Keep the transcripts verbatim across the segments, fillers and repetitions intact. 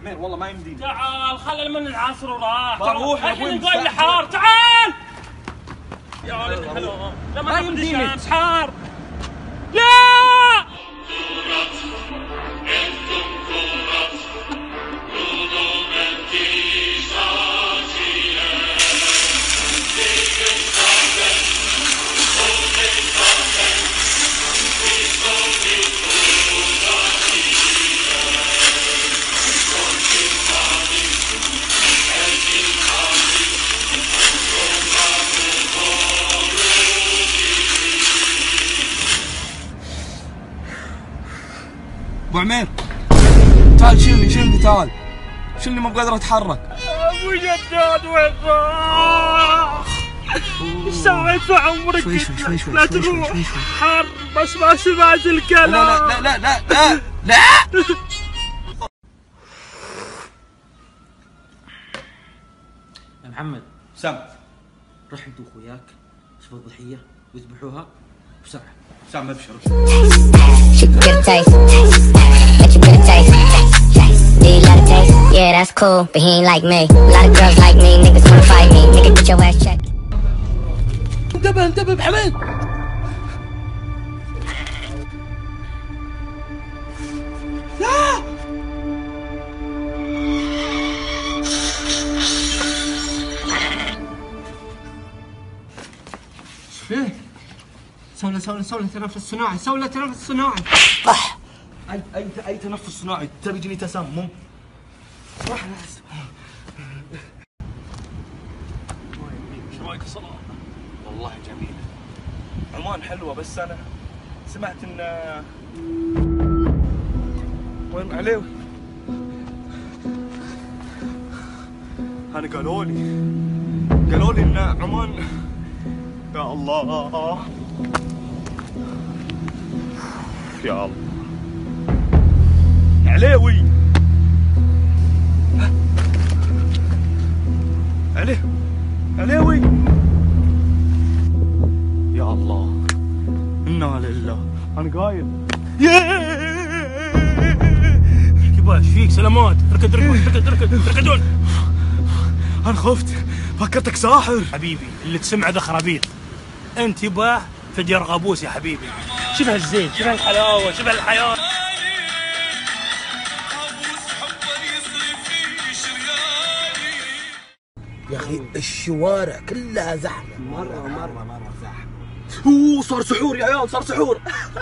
عمير والله ما يمديني. تعال خلي من العصر وراح. بروح يا ابوي. الحين نقول لي حار. تعال يا ولد الحلو. ما يمديني. الشمس حار. لا ابو عمير تعال شيلني شيلني تعال شيلني ما بقدر اتحرك. ابو جداد وين راح؟ ايش سويت في عمرك؟ شوي شوي شوي شوي لا شوي شوي تروح شوي شوي. حر بس ما سمعت الكلام. لا لا لا لا لا لا يا محمد سام روح انت واخوياك شوفوا الضحيه ويذبحوها بسرعه. سام ابشر. She can get a taste, let you get a taste. Do you love a taste? Yeah, that's cool, but he ain't like me. A lot of girls like me, niggas wanna fight me. Nigga, get your ass checked. انتبه انتبه بحميد. لا فيه؟ سوي له سوي له سوي له تنفس صناعي. سوي له تنفس صناعي. صح. اي اي اي تنفس صناعي تبي جني تسمم. صح ناس. ايش رايك الصلاة؟ والله جميلة. عمان حلوة بس أنا سمعت إن وين عليوي؟ أنا قالوا لي قالوا لي إن عمان يا الله يا الله عليوي عليه عليوي يا الله إنا لله أنا قايل يبا ايش فيك؟ سلامات. اركد اركد اركد اركد اركدون. أنا خفت فكرتك ساحر. حبيبي اللي تسمع ذا خرابيط. انت يبا فجر غابوس يا حبيبي. شوف هالزين شوف هالحلاوه شوف هالحياه. يا اخي الشوارع كلها زحمه. مره مره مره زحمه. اوه صار سحور يا عيال صار سحور.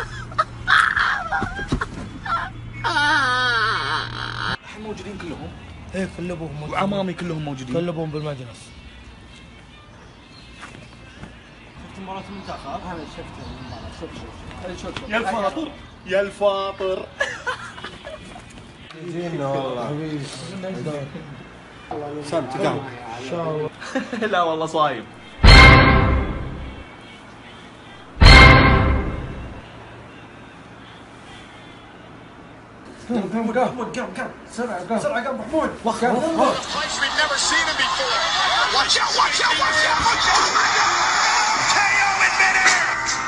الحين موجودين كلهم. ايه كل ابوهم موجودين. وعمامي كلهم موجودين. كل ابوهم بالمجلس. شفت مباراة المنتخب؟ انا شفتها المباراه. شوف شوف شوف يا الفاطر يا الفاطر. جينا والله حبيبي. سام تقام. ان شاء الله. لا والله صايم. محمود محمود قام قام بسرعه قام بسرعة قام محمود. وخ وخ. Place we've never seen him before. Watch out, watch out, watch out, watch out. Oh my God! K O in midair.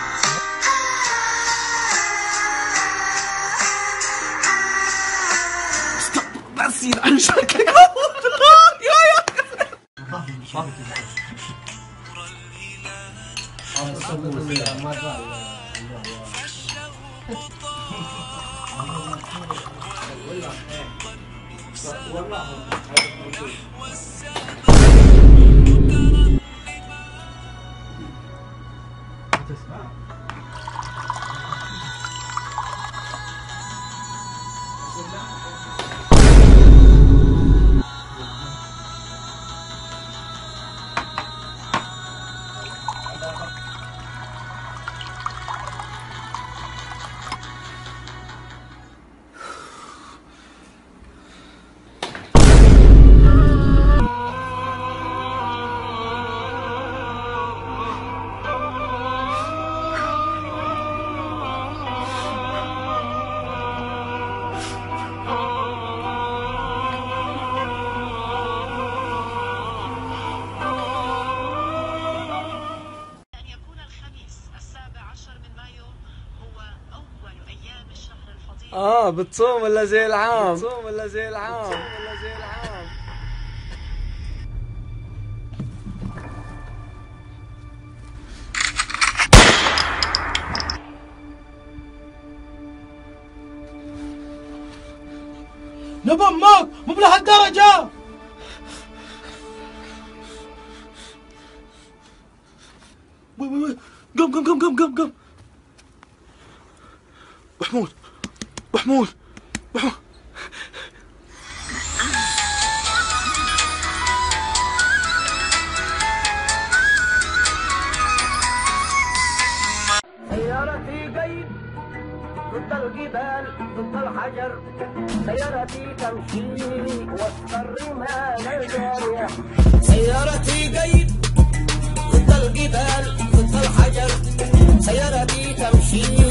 بس يلعن شكلك. اه بتصوم ولا زي العام؟ بتصوم ولا زي العام؟ بتصوم ولا زي العام؟ نبى امك مو بلهالدرجة. وي وي وي قم قم قم قم قم قم. محمود محمود محمود. سيارتي قيد ضد الجبال ضد الحجر، سيارتي تمشي وسط الرمال الجارية، سيارتي قيد ضد الجبال ضد الحجر، سيارتي تمشي